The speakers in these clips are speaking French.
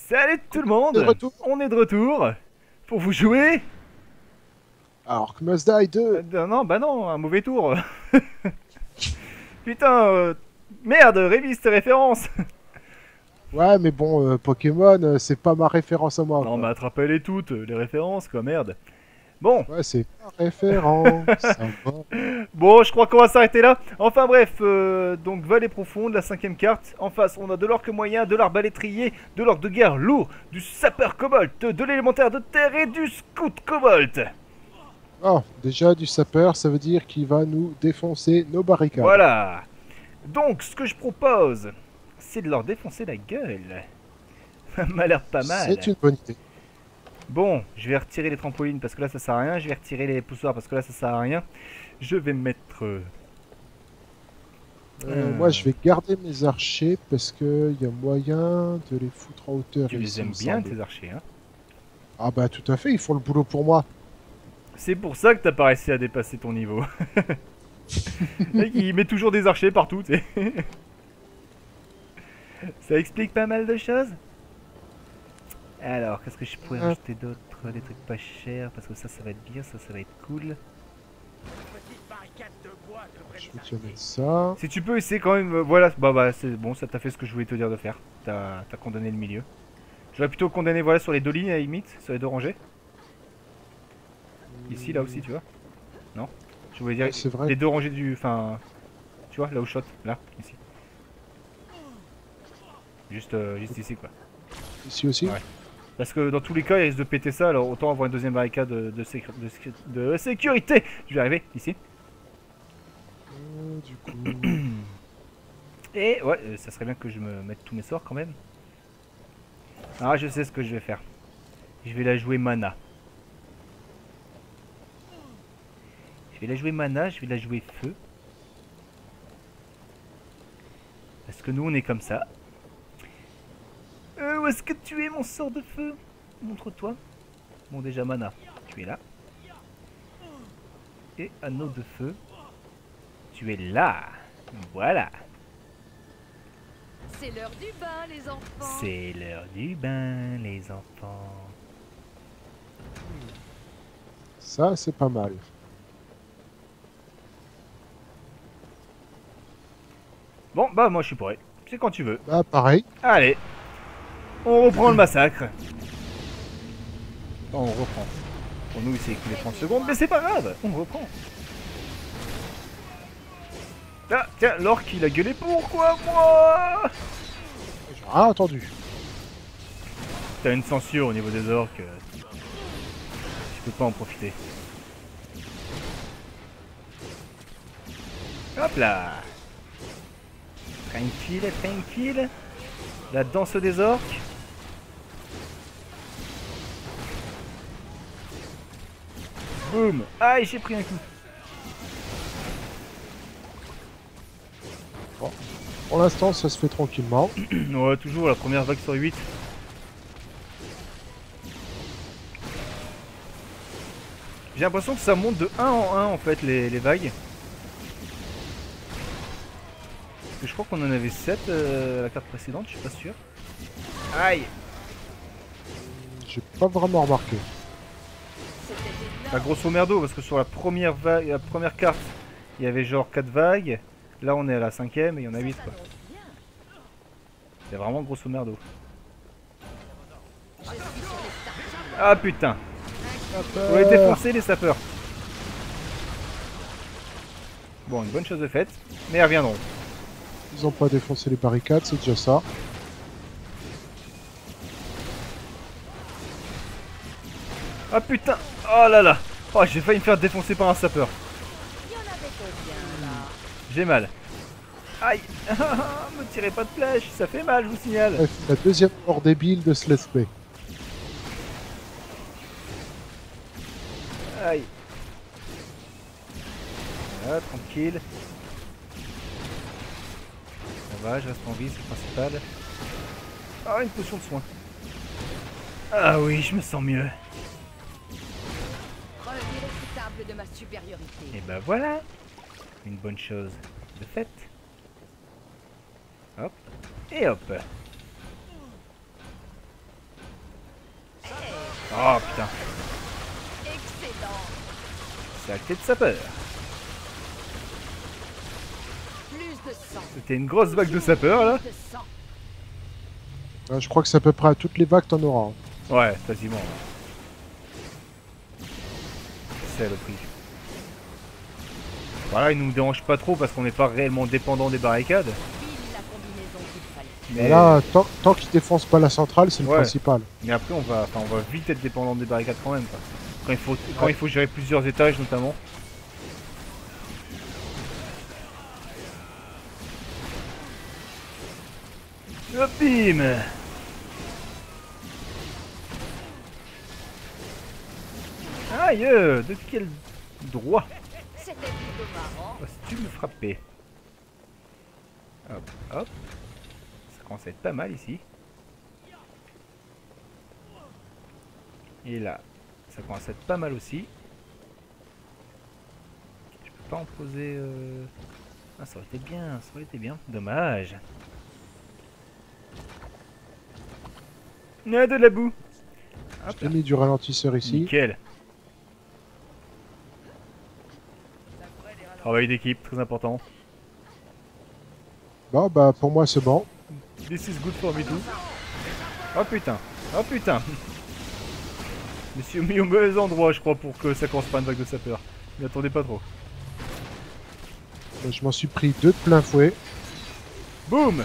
Salut tout le On est de monde. retour. On est de retour pour vous jouer. Alors que Must Die 2. Non, bah non, un mauvais tour. Putain, merde, révise tes références. Ouais, mais bon, Pokémon, c'est pas ma référence à moi, Non, mais quoi. attrapez-les toutes, les références, quoi, merde. Bon, Ouais, c'est ma référence. Ça va. bon, je crois qu'on va s'arrêter là. Enfin bref, donc vallée profonde, la cinquième carte. En face, on a de l'orque moyen, de l'arbalétrier, de l'orque de guerre lourd, du sapeur cobalt, de l'élémentaire de terre et du scout cobalt. Oh, déjà, du sapeur, ça veut dire qu'il va nous défoncer nos barricades. Voilà. Donc, ce que je propose, c'est de leur défoncer la gueule. Ça m'a l'air pas C'est mal. une bonne idée. Bon, je vais retirer les trampolines parce que là ça sert à rien. Je vais retirer les poussoirs parce que là ça sert à rien. Je vais mettre. Moi, je vais garder mes archers parce qu'il y a moyen de les foutre en hauteur Tu les ici, il aimes me bien semble. tes archers, hein. Ah bah tout à fait, ils font le boulot pour moi. C'est pour ça que t'as pas réussi à dépasser ton niveau. Le mec, il met toujours des archers partout, tu sais. Ça explique pas mal de choses. Alors, qu'est-ce que je pourrais Euh, rajouter d'autre? Des trucs pas chers parce que ça va être bien, ça va être cool. je vais te mettre ça. Si tu peux essayer quand même, voilà, bah c'est bon, ça t'a fait ce que je voulais te dire de faire. T'as condamné le milieu. J'aurais plutôt condamné voilà sur les deux lignes à la limite, sur les deux rangées. Ici, là aussi, tu vois. Non. Je voulais dire Ouais, c'est vrai. les deux rangées du, enfin, tu vois, là où je shot, là, ici. Juste ici quoi. Ici aussi. Ouais. Parce que dans tous les cas, il risque de péter ça, alors autant avoir une deuxième barricade de sécurité. Je vais arriver ici. Du coup. Et ouais, ça serait bien que je me mette tous mes sorts quand même. Ah, je sais ce que je vais faire. Je vais la jouer mana. Je vais la jouer mana, je vais la jouer feu. Parce que nous on est comme ça. Où est-ce que tu es mon sort de feu? Montre-toi. Bon déjà mana, tu es là. Et anneau de feu. Tu es là. Voilà. C'est l'heure du bain, les enfants. C'est l'heure du bain, les enfants. Ça, c'est pas mal. Bon, bah moi je suis prêt. C'est quand tu veux. Bah, pareil. Allez. On reprend le massacre. Bon, on reprend. Pour nous, c'est que les 30 secondes, mais c'est pas grave. On reprend. Ah, tiens, l'orque il a gueulé pourquoi moi? J'ai rien entendu. T'as une censure au niveau des orques. Tu peux pas en profiter. Hop là. Tranquille, tranquille. La danse des orques. Boum. Aïe, j'ai pris un coup. Bon. Pour l'instant, ça se fait tranquillement. Ouais, toujours la première vague sur 8. J'ai l'impression que ça monte de 1 en 1 en fait les vagues. Parce que je crois qu'on en avait 7 à la carte précédente, je suis pas sûr. Aïe. J'ai pas vraiment remarqué. Bah, grosso merdo, parce que sur la première vague, la première carte, il y avait genre 4 vagues. Là on est à la cinquième et il y en a 8 quoi. C'est vraiment grosso merdo. Ah putain. On va les défoncer les sapeurs. Bon, une bonne chose de faite, mais ils reviendront. Ils ont pas défoncé les barricades, c'est déjà ça. Ah putain. Oh là là. Oh, j'ai failli me faire défoncer par un sapeur. Il y en avait combien, là? J'ai mal. Aïe. Me tirez pas de flèche, ça fait mal, je vous signale. Bref, la deuxième mort débile de ce let's play. Aïe. Voilà, tranquille. Ça va, je reste en vie, c'est le principal. Ah, une potion de soin. Ah oui, je me sens mieux. Preuve irréfutable de ma supériorité. Et bah voilà. Une bonne chose de faite. Hop. Et hop. Saleté de sapeur. Plus de sang. C'était une grosse vague de sapeurs là. Plus de sang. Je crois que c'est à peu près à toutes les vagues t'en auras. Ouais, quasiment. C'est le prix. Voilà, il nous dérange pas trop parce qu'on n'est pas réellement dépendant des barricades. Pile la combinaison qu'il fallait. Mais, Mais là, tant qu'ils défoncent pas la centrale, c'est le Ouais. principal. mais après, on va vite être dépendant des barricades quand même. Quoi. Quand il faut gérer plusieurs étages notamment. Hop, bim. Aïe, de quel droit? C'était plutôt marrant. Oh, si tu me frappais. Hop, hop. Ça commence à être pas mal ici. Et là, ça commence à être pas mal aussi. Je peux pas en poser... Ah, ça aurait été bien, ça aurait été bien. Dommage. Ah, de la boue. Hop J'ai là. mis du ralentisseur ici. Nickel. Travail d'équipe, très important. Bon, bah pour moi c'est bon. This is good for me too. Oh putain, oh putain. Je me suis mis au mauvais endroit, je crois, pour que ça commence pas une vague de sapeur. Mais attendez pas trop. Je m'en suis pris 2 de plein fouet. Boum.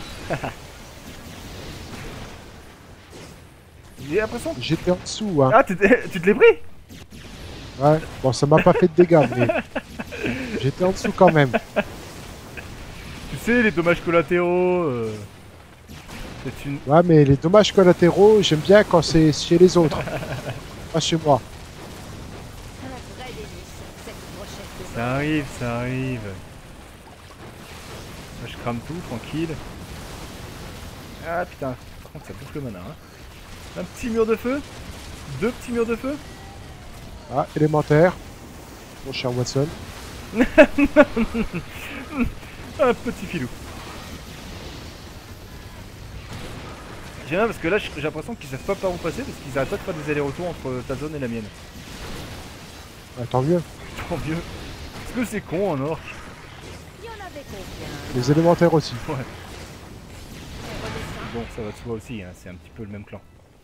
J'ai l'impression que... J'étais en dessous, hein. Ah, tu te l'es pris? Ouais, bon, ça m'a pas fait de dégâts, mais j'étais en dessous quand même. Tu sais, les dommages collatéraux... C'est une... Ouais, mais les dommages collatéraux, j'aime bien quand c'est chez les autres. Pas chez moi. Un vrai délice, cette brochette de Ça arrive, ça arrive. Là, je crame tout, tranquille. Ah putain, par contre ça bouffe le mana. Hein. Un petit mur de feu. 2 petits murs de feu. Ah, élémentaire. Mon cher Watson. Un petit filou. J'aime bien parce que là j'ai l'impression qu'ils savent pas par où passer parce qu'ils arrêtent pas de faire des allers-retours entre ta zone et la mienne. Ah, tant mieux. Tant mieux. Est-ce que c'est con en or? Il y en avait combien? Les élémentaires aussi. Ouais. On redescend. Bon, ça va de soi aussi, hein, c'est un petit peu le même clan.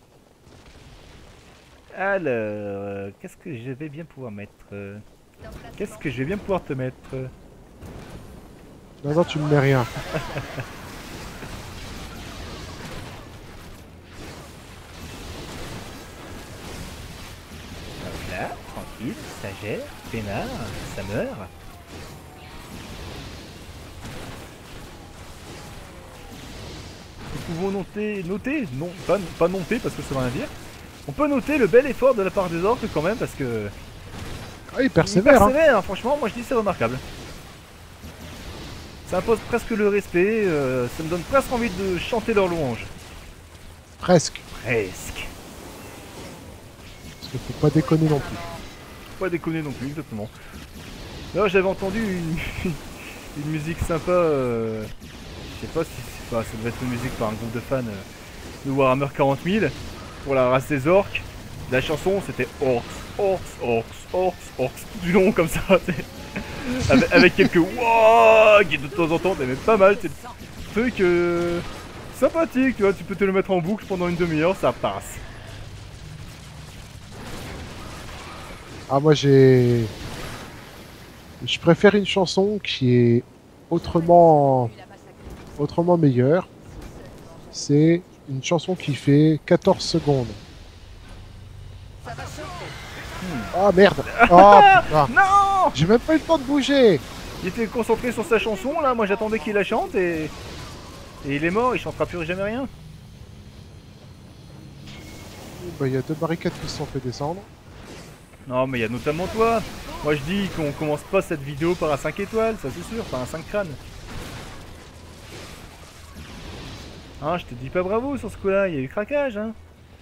Alors, qu'est-ce que je vais bien pouvoir mettre D'emplacement. Qu'est-ce que je vais bien pouvoir te mettre Non, non, tu me mets rien. Hop là, tranquille, ça gère, peinard, ça meurt. Nous pouvons noter, non, pas noter parce que ça veut rien dire. On peut noter le bel effort de la part des orques quand même parce que... Ah, il persévère, hein. Persévère, franchement, moi je dis c'est remarquable. Ça impose presque le respect, ça me donne presque envie de chanter leur louange. Presque. Presque. Parce qu'il faut pas déconner non plus. Faut pas déconner non plus, exactement. Là j'avais entendu une musique sympa, je sais pas si c'est pas, ça devait être une musique par un groupe de fans de Warhammer 40 000 pour la race des orques. La chanson c'était Orcs, Orcs, Orcs, Orcs, Orcs, tout du long comme ça, avec quelques wouah qui de temps en temps t'aimais pas mal, c'est un truc sympathique, tu vois, tu peux te le mettre en boucle pendant une demi-heure, ça passe. Ah, moi j'ai... Je préfère une chanson qui est autrement meilleure. C'est une chanson qui fait 14 secondes. Ça va chauffer. Ah merde. Oh putain. Non, J'ai même pas eu le temps de bouger. il était concentré sur sa chanson, là, moi j'attendais qu'il la chante et il est mort, il chantera plus jamais rien. Bah, il y a 2 barricades qui se sont fait descendre. Non mais il y a notamment toi. Moi je dis qu'on commence pas cette vidéo par un 5 étoiles, ça c'est sûr, par un 5 crânes. Hein, je te dis pas bravo sur ce coup-là, il y a eu craquage, hein.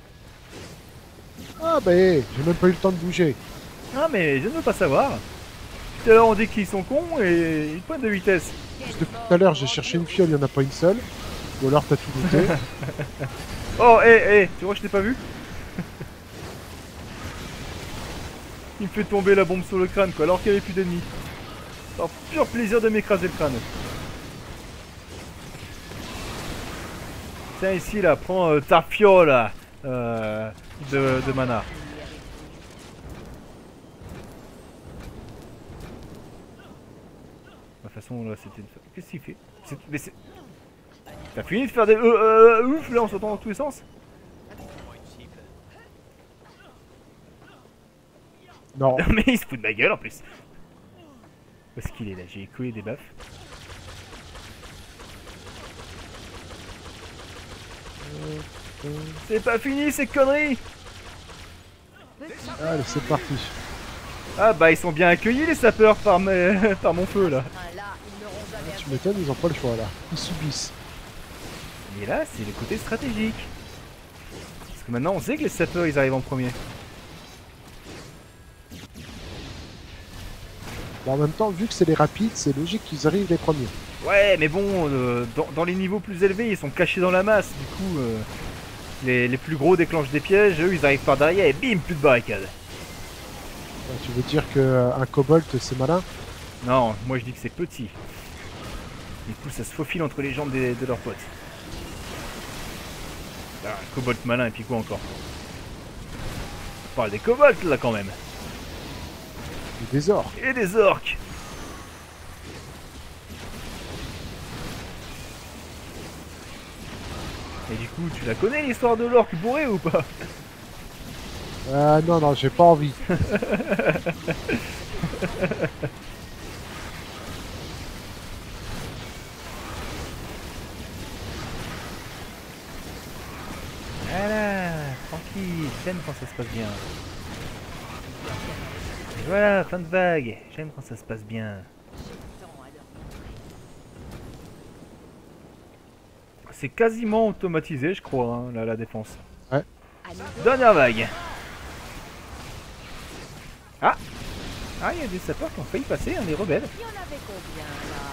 Ah bah, j'ai même pas eu le temps de bouger. Ah mais je ne veux pas savoir. Tout à l'heure on dit qu'ils sont cons et ils pointent de vitesse. Parce que tout à l'heure j'ai cherché une fiole, il y en a pas une seule. Ou alors t'as tout douté. Oh, tu vois que je t'ai pas vu? Il me fait tomber la bombe sur le crâne quoi, alors qu'il n'y avait plus d'ennemis. Alors, pur plaisir de m'écraser le crâne. Tiens ici là, prends ta fiole de mana. De toute façon là c'était une... Qu'est-ce qu'il fait? Mais c'est... T'as fini de faire des ouf là en sautant dans tous les sens? Non. Mais il se fout de ma gueule en plus. Où est-ce qu'il est là? J'ai collé des baffes. C'est pas fini ces conneries! Allez, c'est parti. Ah bah ils sont bien accueillis les sapeurs par, par mon feu là. Ah, là, ils n'auront jamais Tu m'étonnes, ils ont pas le choix là. Ils subissent. Et là c'est le côté stratégique. Parce que maintenant on sait que les sapeurs ils arrivent en premier. Bon, en même temps, vu que c'est les rapides, c'est logique qu'ils arrivent les premiers. Ouais mais bon, dans les niveaux plus élevés ils sont cachés dans la masse. Du coup les plus gros déclenchent des pièges, eux ils arrivent par derrière et bim, plus de barricades. Ouais, tu veux dire qu'un kobold c'est malin? Non, moi je dis que c'est petit. Du coup ça se faufile entre les jambes de leurs potes. Ah, un kobold malin et puis quoi encore? On parle des kobolds là quand même. Et des orques. Et des orques. Et du coup tu la connais l'histoire de l'orque bourré ou pas? Non, non, j'ai pas envie. Voilà, tranquille, j'aime quand ça se passe bien. Et voilà, fin de vague, j'aime quand ça se passe bien. C'est quasiment automatisé, je crois, hein, la défense. Ouais. Dernière vague. Ah, ah, il y a des sapeurs qui ont failli passer, hein, les rebelles. Il y en avait combien là?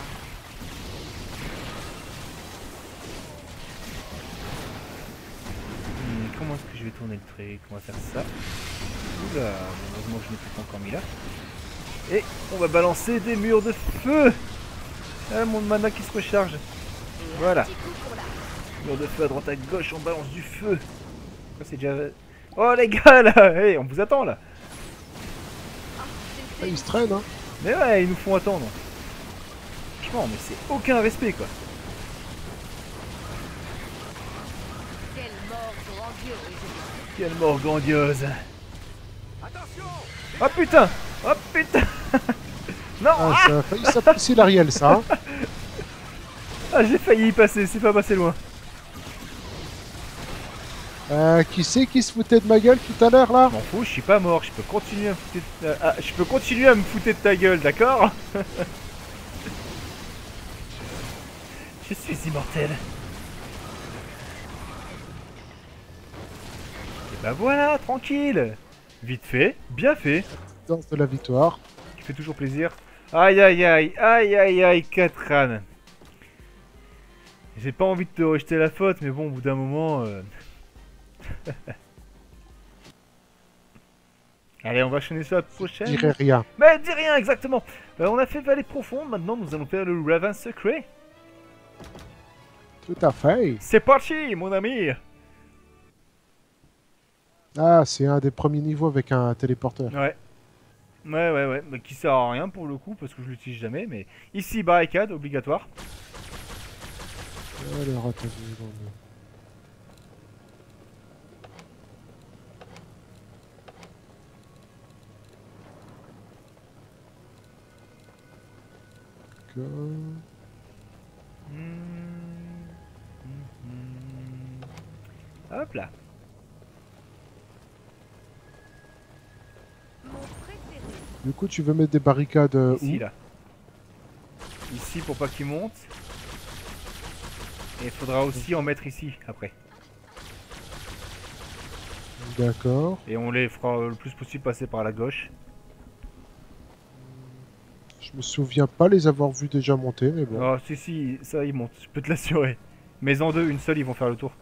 Comment est-ce que je vais tourner le truc? On va faire ça. Oula, heureusement que je n'ai pas encore mis là. Et on va balancer des murs de feu. Ah, mon mana qui se recharge. Voilà. Mur de feu à droite à gauche, on balance du feu. C'est déjà... Oh les gars là, hey, on vous attend là. Ah, ils se traînent, hein. Mais ouais, ils nous font attendre. Franchement, mais c'est aucun respect quoi. Quelle mort grandiose! Quelle mort grandiose. Oh putain. Oh putain. Non. Ah, ça a failli s'apprécier l'Ariel, ça. Hein. Ah, j'ai failli y passer, c'est pas passé loin. Qui c'est qui se foutait de ma gueule tout à l'heure, là? M'en fous, je suis pas mort, je peux continuer à me foutre de... je peux continuer à me foutre de ta gueule, d'accord? Je suis immortel. Et bah voilà, tranquille. Vite fait, bien fait. Danse de la victoire. Qui fait toujours plaisir. Aïe aïe aïe, aïe aïe aïe, Catran. J'ai pas envie de te rejeter la faute, mais bon, au bout d'un moment... Allez, on va enchaîner sur la prochaine. Je dirais rien. Mais dis rien, exactement. On a fait Vallée Profonde, maintenant nous allons faire le Ravin Secret. Tout à fait. C'est parti, mon ami. Ah, c'est un des premiers niveaux avec un téléporteur. Ouais. Ouais. Mais qui sert à rien pour le coup, parce que je l'utilise jamais. Mais ici, barricade, obligatoire. Alors, attendez, non, non. Hop là. Du coup, tu veux mettre des barricades Ici, où? là. Ici pour pas qu'il monte. Et il faudra aussi en mettre ici, après. D'accord. Et on les fera le plus possible passer par la gauche. Je me souviens pas les avoir vus déjà monter, mais bon. Oh, si, ça, ils montent, je peux te l'assurer. Mais en deux, une seule, ils vont faire le tour.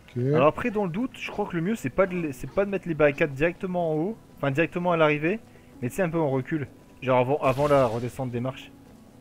Alors après, dans le doute, je crois que le mieux c'est pas de mettre les barricades directement en haut, enfin directement à l'arrivée, mais tu sais un peu en recul, genre avant la redescente des marches.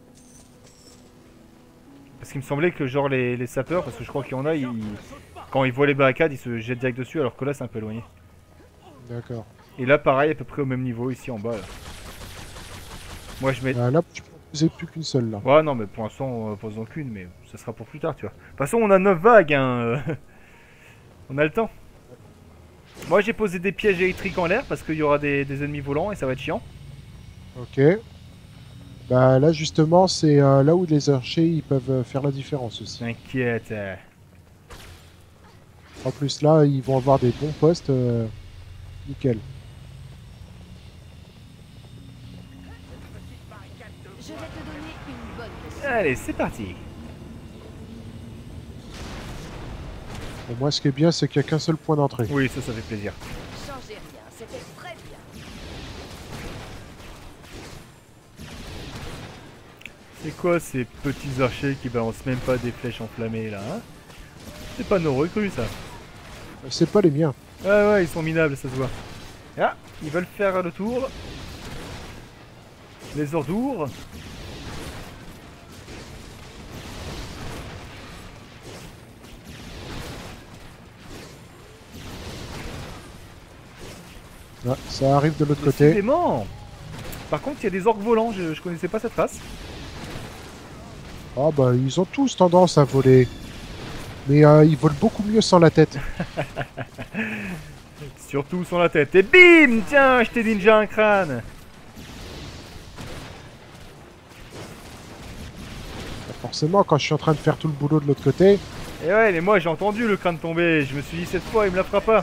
Parce qu'il me semblait que genre les sapeurs, parce que je crois qu'il y en a, quand ils voient les barricades, ils se jettent direct dessus, alors que là c'est un peu éloigné. D'accord. Et là pareil, à peu près au même niveau ici en bas. Là. Moi je mets... Là, tu peux en poser plus qu'une seule là. Ouais non mais pour l'instant, posons qu'une, mais ça sera pour plus tard tu vois. De toute façon on a 9 vagues hein. On a le temps. Moi j'ai posé des pièges électriques en l'air parce qu'il y aura des ennemis volants et ça va être chiant. Ok. Bah là justement c'est là où les archers ils peuvent faire la différence aussi. T'inquiète. En plus là ils vont avoir des bons postes. Nickel. Je vais te donner une bonne leçon. Allez c'est parti. Bon, moi ce qui est bien c'est qu'il n'y a qu'un seul point d'entrée. Oui ça fait plaisir. Changez rien, c'était très bien. C'est quoi ces petits archers qui balancent même pas des flèches enflammées là hein? C'est pas nos recrues ça. C'est pas les miens. Ouais ils sont minables ça se voit. Ah ils veulent faire le tour. Les ordours. Ah, ça arrive de l'autre côté. Décidément. Par contre il y a des orques volants, je connaissais pas cette race. Ah bah ils ont tous tendance à voler. Mais ils volent beaucoup mieux sans la tête. Surtout sans la tête. Et bim. Tiens je t'ai ninja un crâne. Forcément quand je suis en train de faire tout le boulot de l'autre côté. Et ouais mais moi j'ai entendu le crâne tomber. Je me suis dit cette fois il me la fera pas.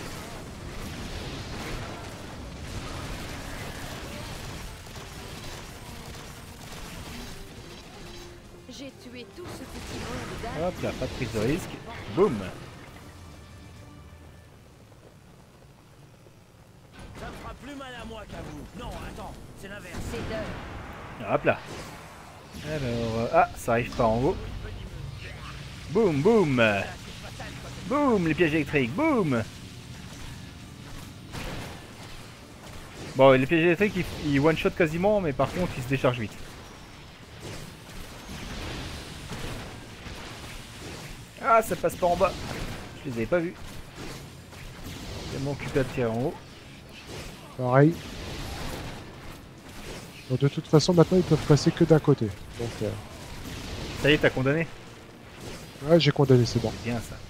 J'ai tué tout ce petit monde d'âge. Hop là, pas de prise de risque. Boum. Ça me fera plus mal à moi qu'à vous. Non, attends, c'est l'inverse. C'est d'heure. Hop là. Alors, ah, ça arrive pas en haut. Boum, boum. Boum, les pièges électriques, boum. Bon, les pièges électriques, ils one-shot quasiment, mais par contre, ils se déchargent vite. Ah, ça passe pas en bas. Je les avais pas vus. Tellement occupé à tirer en haut. Pareil. Bon, de toute façon maintenant ils peuvent passer que d'un côté. Donc Ça y est, t'as condamné. ouais j'ai condamné, c'est bon. C'est bien ça.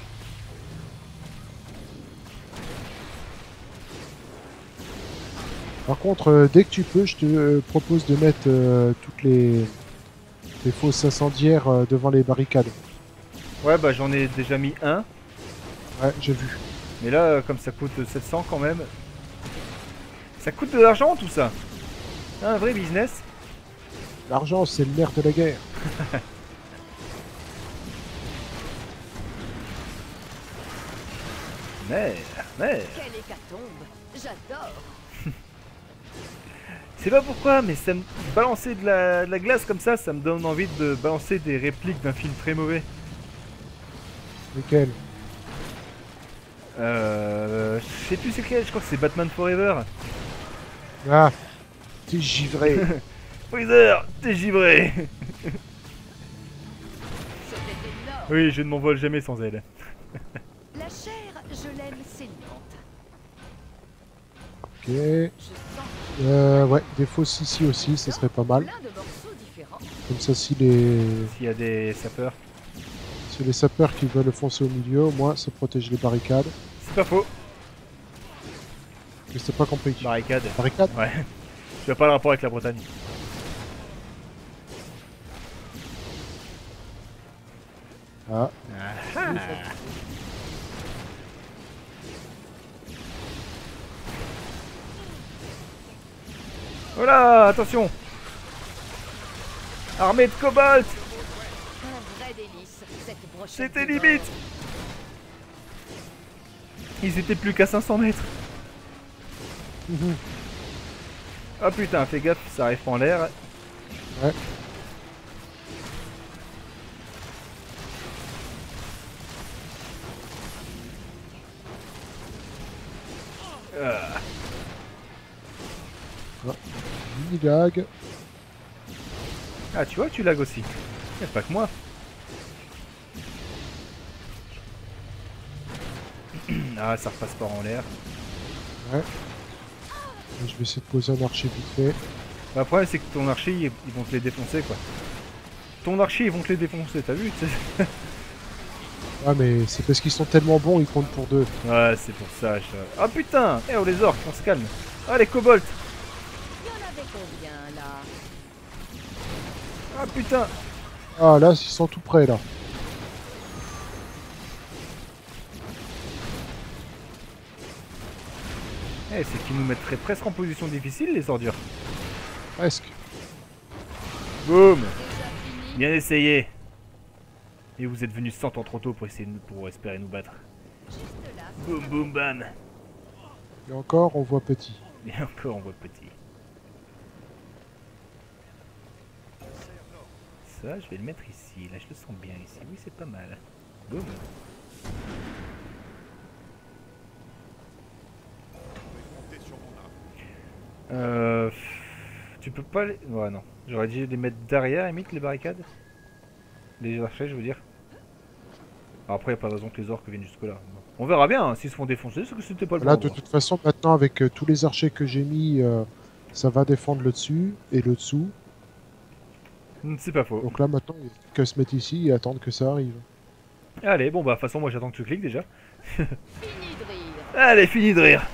Par contre dès que tu peux je te propose de mettre toutes les fausses incendiaires devant les barricades. Ouais, bah j'en ai déjà mis un. Ouais j'ai vu. Mais là, comme ça coûte 700 quand même. Ça coûte de l'argent tout ça. Un vrai business. L'argent c'est le nerf de la guerre. Mais. Quelle hécatombe. J'adore. Je sais pas pourquoi, mais ça me... balancer de la glace comme ça me donne envie de balancer des répliques d'un film très mauvais. Lequel? Je sais plus c'est lequel, je crois que c'est Batman Forever. Ah, t'es givré. Freezer, t'es givré. C'était énorme. Oui, je ne m'envole jamais sans elle. La chair, je l'aime saignante. Ok. Je sens Ouais, des fausses ici aussi, ça serait pas mal. plein de morceaux différents. Comme ça si S'il y a des sapeurs. les sapeurs qui veulent foncer au milieu, au moins ça protège les barricades. C'est pas faux. Je sais pas compris. Barricade. Barricade? Ouais. Je vois pas le rapport avec la Bretagne. Ah, Voilà, attention. Armée de cobalt. Un vrai délice, cette brochette. C'était de limite. bord. Ils étaient plus qu'à 500 mètres. Ah putain, fais gaffe, ça arrive pas en l'air. ouais. qui lag. Ah, tu vois, tu lags aussi. Y'a pas que moi. Ah, ça repasse pas en l'air. Ouais. Je vais essayer de poser un archer vite fait. Bah, le problème, c'est que ton archer, ils vont te les défoncer, quoi. Ton archer, ils vont te les défoncer, t'as vu? Ah mais c'est parce qu'ils sont tellement bons, ils comptent pour deux. Ouais, c'est pour ça. Ah putain! Eh, oh les orques, on se calme. Ah, les kobolds! Il y en avait combien là? Ah putain! Ah là, ils sont tout près là. Eh, c'est qu'ils nous mettraient presque en position difficile, les ordures. Presque. Boum! Déjà fini? Bien essayé! Et vous êtes venus 100 ans trop tôt pour pour espérer nous battre. Juste là. Boum boum bam! Et encore, on voit petit. Et encore on voit petit. Ça, je vais le mettre ici. Là, je le sens bien ici. Oui, c'est pas mal. Boum! Tu peux pas les... Ouais, non. J'aurais dû les mettre derrière, limite, les barricades. Les archers, je veux dire. Alors après, y a pas de raison que les orques viennent jusque là. Bon. On verra bien, hein, s'ils se font défoncer, c'est que c'était pas le Là, bon de endroit. toute façon, maintenant, avec tous les archers que j'ai mis, ça va défendre le dessus et le dessous. C'est pas faux. Donc là, maintenant, il n'y a que se mettre ici et attendre que ça arrive. Allez, bon bah, de toute façon, moi j'attends que tu cliques déjà. Fini de rire. Allez, fini de rire!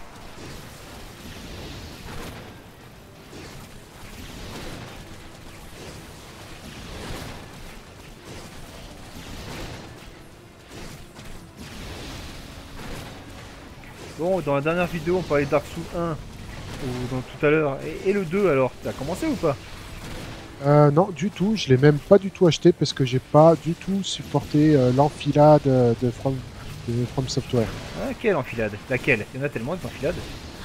Bon, dans la dernière vidéo, on parlait de Dark Souls 1, ou dans tout à l'heure. Et le 2 alors, t'as commencé ou pas? Non, du tout. Je l'ai même pas du tout acheté parce que j'ai pas du tout supporté l'enfilade de From Software. Ah, quelle enfilade? Laquelle? Il y en a tellement d'enfilades.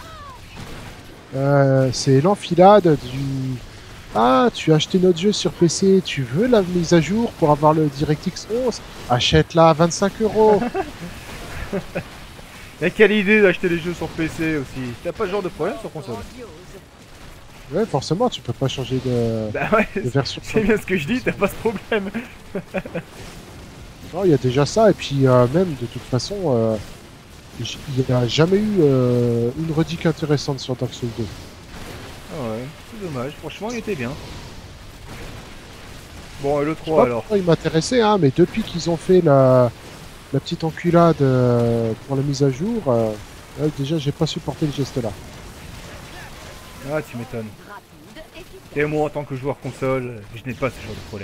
C'est l'enfilade du... Ah, tu as acheté notre jeu sur PC, tu veux la mise à jour pour avoir le DirectX 11? Achète-la à 25 €. Et quelle idée d'acheter les jeux sur PC aussi. T'as pas ce genre de problème sur console? Grandiose. Ouais, forcément, tu peux pas changer de Bah ouais, version. c'est bien ce que je dis, t'as pas ce problème. Non, il y a déjà ça, et puis même de toute façon, il n'y a jamais eu une redite intéressante sur Dark Souls 2. Ah ouais, c'est dommage, franchement il était bien. Bon, et le Je sais 3 pas alors? pourquoi il m'intéressait, hein, mais depuis qu'ils ont fait la petite enculade pour la mise à jour, déjà j'ai pas supporté le geste là. Ah, tu m'étonnes. Rapide, efficace. Et moi en tant que joueur console, je n'ai pas ce genre de problème.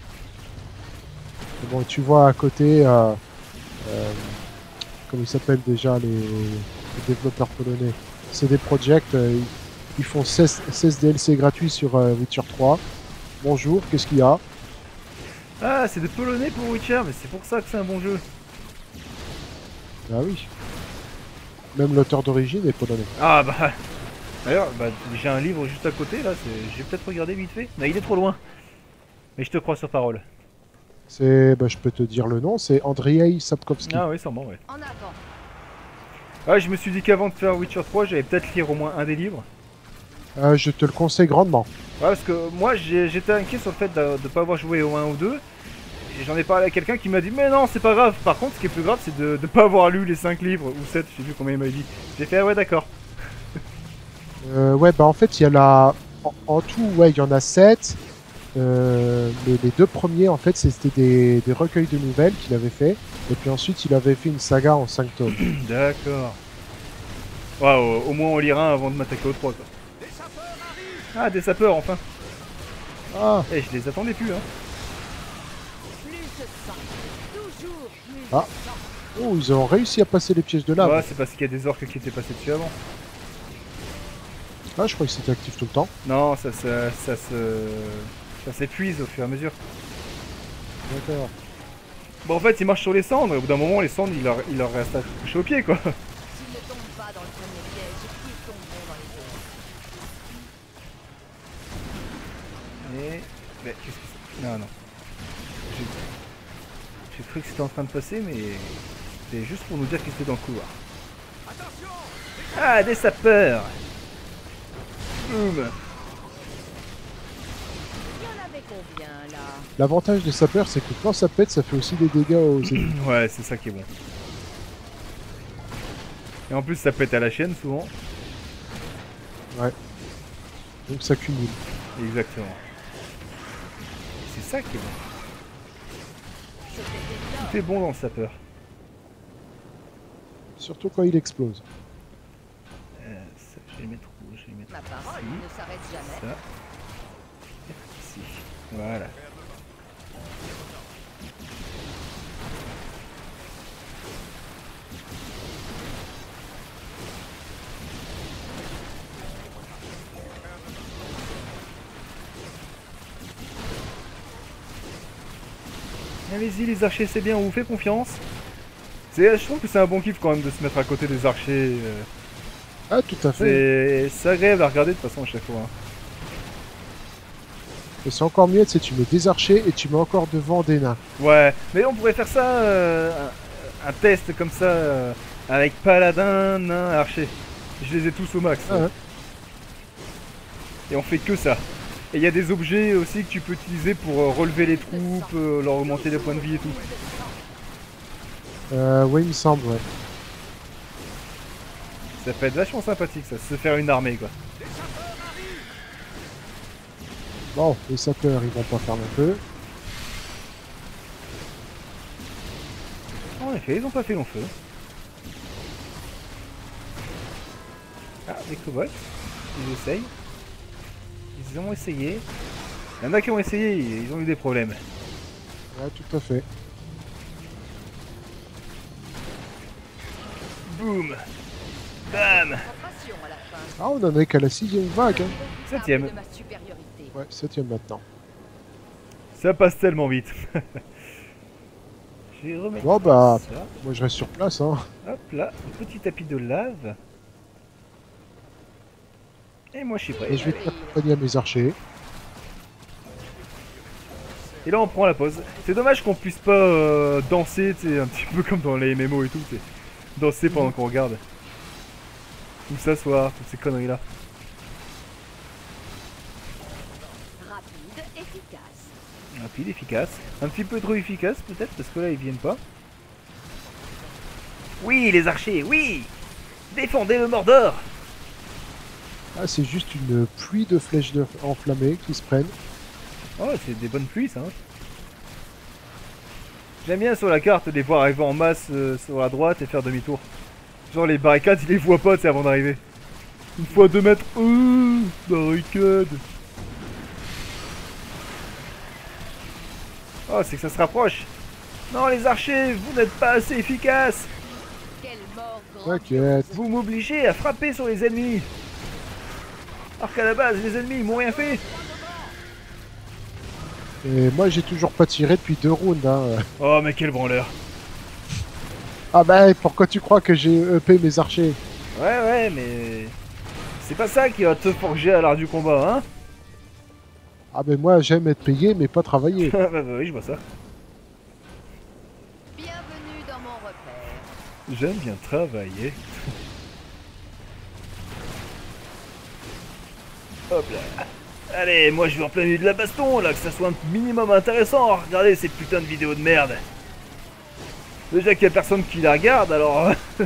Mais bon, tu vois à côté, comment ils s'appellent déjà les développeurs polonais, CD Projekt, ils font 16 DLC gratuits sur Witcher 3. Bonjour, qu'est-ce qu'il y a? Ah, c'est des Polonais pour Witcher, mais c'est pour ça que c'est un bon jeu. Ah oui. Même l'auteur d'origine est polonais. Ah bah... D'ailleurs, bah, j'ai un livre juste à côté là, j'ai peut-être regardé vite fait. Mais il est trop loin. Mais je te crois sur parole. C'est, bah, je peux te dire le nom, c'est Andrzej Sapkowski. Ah oui, sûrement, ouais. En avant. Ah, je me suis dit qu'avant de faire Witcher 3, j'allais peut-être lire au moins un des livres. Je te le conseille grandement. Ouais, parce que moi j'étais inquiet sur le fait de ne pas avoir joué au 1 ou 2. Et j'en ai parlé à quelqu'un qui m'a dit mais non c'est pas grave. Par contre ce qui est plus grave c'est de ne pas avoir lu les 5 livres ou 7, je sais plus combien il m'a dit. J'ai fait ah ouais d'accord. Ouais, bah en fait, il y a la... En tout, ouais, il y en a 7. Mais les deux premiers, en fait, c'était des recueils de nouvelles qu'il avait fait. Et puis ensuite, il avait fait une saga en 5 tomes. D'accord. Waouh, au moins on lira un avant de m'attaquer au 3 quoi. Ah des sapeurs enfin. Ah, Eh je les attendais plus hein. Plus de sang. Toujours plus Ah. de sang. oh, ils ont réussi à passer les pièges de lave. Ouais c'est parce qu'il y a des orques qui étaient passés dessus avant. Ah, je crois que c'était actif tout le temps. Non ça s'épuise au fur et à mesure. D'accord. Bon en fait ils marchent sur les cendres et au bout d'un moment les cendres il leur reste à toucher au pied quoi. S'ils ne tombent pas dans le premier piège, ils tomberont dans les autres. Et... Mais qu'est-ce que c'est? Non, non. J'ai cru que c'était en train de passer, mais c'était juste pour nous dire qu'il était dans le couloir. Ah, des sapeurs! Boum! combien là? L'avantage des sapeurs, c'est que quand ça pète, ça fait aussi des dégâts aux ennemis. Ouais, c'est ça qui est bon. Et en plus, ça pète à la chaîne souvent. Donc ça cumule. Exactement. C'est ça qui est bon. C'était énorme. Tout est bon dans le sapeur. Surtout quand il explose. Ça, je vais les mettre où? Je vais les mettre Ma parole ici. ne s'arrête jamais. Ça. Ici. Voilà. Allez-y les archers, c'est bien, on vous fait confiance. Je trouve que c'est un bon kiff quand même de se mettre à côté des archers. Ah, tout à fait. C'est agréable à regarder de toute façon à chaque fois. Hein. Et c'est encore mieux, tu sais, tu mets des archers et tu mets encore devant des nains. Ouais, mais on pourrait faire ça, un test comme ça, avec paladin, nain, archer. Je les ai tous au max. Ah, ouais. Et on fait que ça. Et il y a des objets aussi que tu peux utiliser pour relever les troupes, leur augmenter les points de vie et tout. Oui, il me semble, ouais. Ça peut être vachement sympathique ça, se faire une armée quoi. Bon, les sapeurs, ils vont pas faire non plus. En effet, ils ont pas fait long feu. Ah, des kobolds. Ils essayent. Ils ont essayé. Il y en a qui ont essayé, ils ont eu des problèmes. Ouais, tout à fait. Boum. Bam. Concentration à la fin. Ah, on en est qu'à la 6ème vague, hein. Septième. De ma supériorité. Ouais, 7ème maintenant. Ça passe tellement vite. Je vais remettre Bon, bah, ça. moi je reste sur place, hein. Hop là, un petit tapis de lave. Et moi je suis prêt. Et je vais t'accompagner à mes archers. Et là on prend la pause. C'est dommage qu'on puisse pas danser, tu sais, un petit peu comme dans les MMO et tout, tu sais. Danser pendant qu'on regarde. Ou s'asseoir, toutes ces conneries là. Rapide, efficace. Rapide, efficace. Un petit peu trop efficace peut-être, parce que là ils viennent pas. Oui les archers, oui. Défendez le Mordor. Ah, c'est juste une pluie de flèches enflammées qui se prennent. Oh c'est des bonnes pluies ça. Hein. J'aime bien sur la carte les voir arriver en masse sur la droite et faire demi-tour. Genre les barricades, ils les voient pas, tu sais, avant d'arriver. Une fois 2 mètres, barricade. Oh, c'est que ça se rapproche. Non, les archers, vous n'êtes pas assez efficaces. Quelle mort grande. T'inquiète. Vous m'obligez à frapper sur les ennemis. Alors qu'à la base, les ennemis, ils m'ont rien fait. Et moi j'ai toujours pas tiré depuis 2 rounds, hein. Oh, mais quel branleur. Ah bah, pourquoi tu crois que j'ai EP mes archers? Ouais, mais... C'est pas ça qui va te forger à l'art du combat, hein. Ah ben moi j'aime être payé mais pas travailler. Bah oui, je vois ça. Bienvenue dans mon repère. J'aime bien travailler. Hop là. Allez, moi je vais en plein milieu de la baston là, que ça soit un minimum intéressant. Regardez ces putains de vidéos de merde. Déjà qu'il y a personne qui la regarde, alors...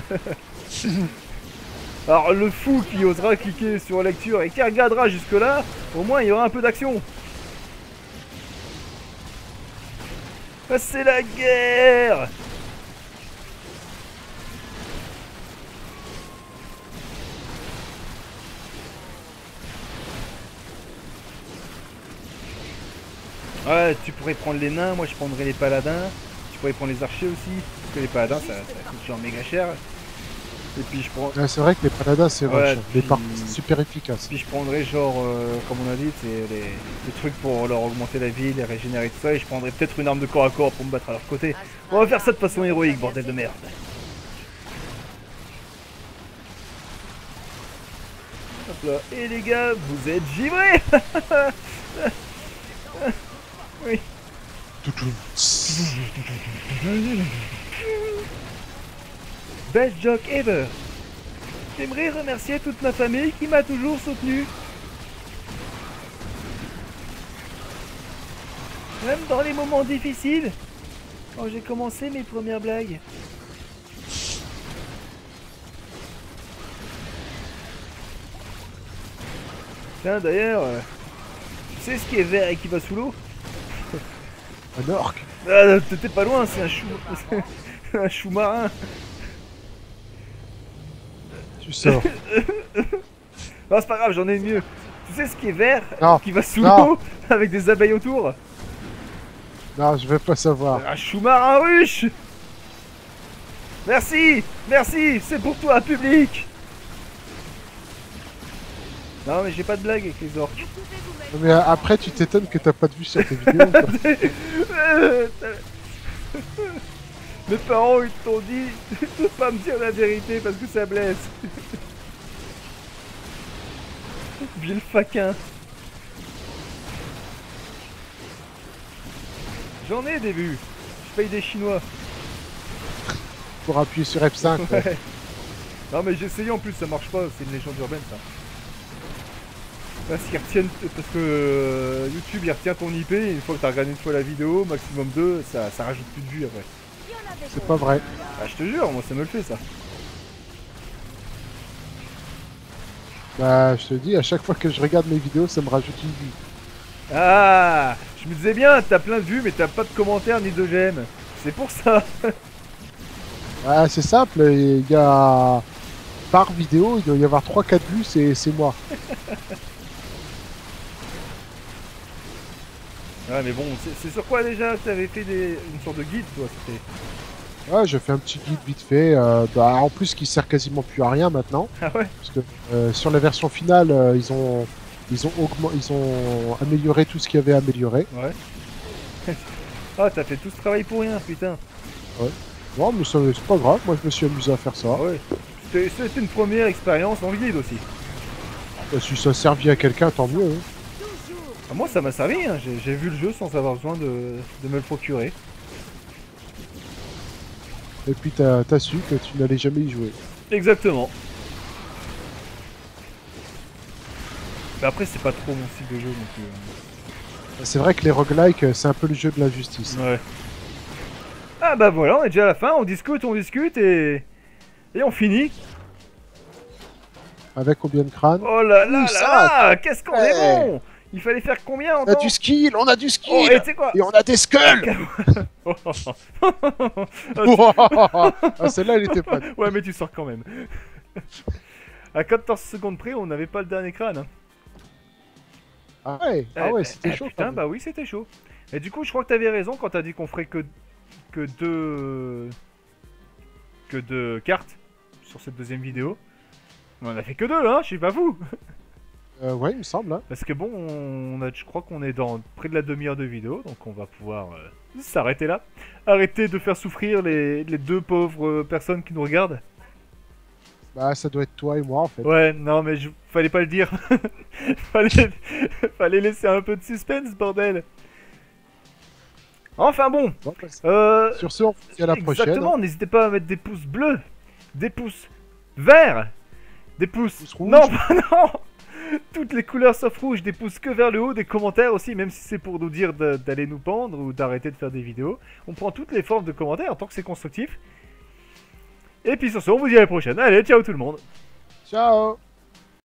Alors le fou qui osera cliquer sur lecture et qui regardera jusque là, au moins il y aura un peu d'action. Ah, c'est la guerre! Ouais, tu pourrais prendre les nains, moi je prendrais les paladins. Tu pourrais prendre les archers aussi, parce que les paladins ça coûte genre méga cher. Et puis je prends... Ouais, c'est vrai que les paladins c'est Ouais, rush, mais par puis- contre c'est super efficace. Puis je prendrais genre, comme on a dit, c'est les trucs pour leur augmenter la vie, les régénérer tout ça, et je prendrais peut-être une arme de corps à corps pour me battre à leur côté. On va faire ça de façon héroïque, bordel de merde. Hop là. Et les gars, vous êtes givrés. Oui. Toutou. Best joke ever. J'aimerais remercier toute ma famille qui m'a toujours soutenu. Même dans les moments difficiles. Quand j'ai commencé mes premières blagues. Tiens d'ailleurs, tu sais ce qui est vert et qui va sous l'eau? Un orc. Ah, t'es pas loin, c'est un chou... un chou marin. Tu sors. Non, c'est pas grave, j'en ai une mieux. Tu sais ce qui est vert Non. qui va sous Non. l'eau avec des abeilles autour? Non, je veux pas savoir. Un chou marin ruche. Merci, merci, c'est pour toi, public. Non mais j'ai pas de blague avec les orques. Vous pouvez vous mettre Non, mais après, tu t'étonnes que t'as pas de vue sur tes vidéos. Quoi. Mes parents ils t'ont dit de pas me dire la vérité parce que ça blesse. Vil faquin. J'en ai des vues. Je paye des chinois. Pour appuyer sur F5. quoi. Ouais. Non mais j'ai essayé en plus, ça marche pas, c'est une légende urbaine ça. Parce qu'ils retiennent, parce que YouTube il retient ton IP, et une fois que t'as regardé une fois la vidéo, maximum 2, ça rajoute plus de vues après. il y en avait C'est pas vrai. Ah je te jure, moi ça me le fait ça. Bah, je te dis, à chaque fois que je regarde mes vidéos, ça me rajoute une vue. Ah, je me disais bien, t'as plein de vues mais t'as pas de commentaires ni de j'aime. C'est pour ça. Ah, c'est simple, il y a... Par vidéo, il doit y avoir 3-4 vues, c'est moi. Ouais mais bon, c'est sur quoi déjà t'avais fait une sorte de guide toi? C'était... Ouais, je fais un petit guide vite fait. Bah, en plus, qui sert quasiment plus à rien maintenant. Ah ouais? Parce que sur la version finale, ils ont amélioré tout ce qu'il y avait à améliorer. Ouais. Ah t'as fait tout ce travail pour rien, putain. Non, mais ça, c'est pas grave, moi je me suis amusé à faire ça. Ah ouais. C'était une première expérience en guide aussi. Bah, si ça a servi à quelqu'un, tant mieux. Hein. toujours. Ah, moi ça m'a servi, hein. J'ai vu le jeu sans avoir besoin de me le procurer. Et puis t'as su que tu n'allais jamais y jouer. Exactement. Mais après c'est pas trop mon style de jeu non plus. C'est vrai que les roguelikes, c'est un peu le jeu de la justice. Ouais. Ah bah voilà, on est déjà à la fin, on discute et on finit. Avec combien de crânes? Oh là là Ouh, là ça là, qu'est-ce qu'on est bon! Il fallait faire combien en On a temps? du skill, on a du skill! Oh, et tu sais quoi? Et on a des skulls! Ah, celle-là, elle était pas. Ouais mais tu sors quand même. À 14 secondes près, on n'avait pas le dernier crâne. Hein. Ah ouais, c'était chaud. Putain, bah oui, c'était chaud. Et du coup, je crois que t'avais raison quand t'as dit qu'on ferait que deux cartes sur cette deuxième vidéo. On en a fait que deux, hein, je suis pas fou. Ouais, il me semble. Hein. Parce que bon, je crois qu'on est dans près de la demi-heure de vidéo, donc on va pouvoir s'arrêter là. Arrêter de faire souffrir les deux pauvres personnes qui nous regardent. Bah, ça doit être toi et moi en fait. Ouais, non mais fallait pas le dire. fallait laisser un peu de suspense, bordel. Enfin bon. Bon, bah, sur ce, on se dit à la prochaine. Exactement, n'hésitez pas à mettre des pouces bleus, des pouces verts, des pouces rouges. Non, non. Toutes les couleurs sauf rouge, des pouces que vers le haut, des commentaires aussi, même si c'est pour nous dire d'aller nous pendre ou d'arrêter de faire des vidéos. On prend toutes les formes de commentaires tant que c'est constructif. Et puis sur ce, on vous dit à la prochaine. Allez, ciao tout le monde. Ciao.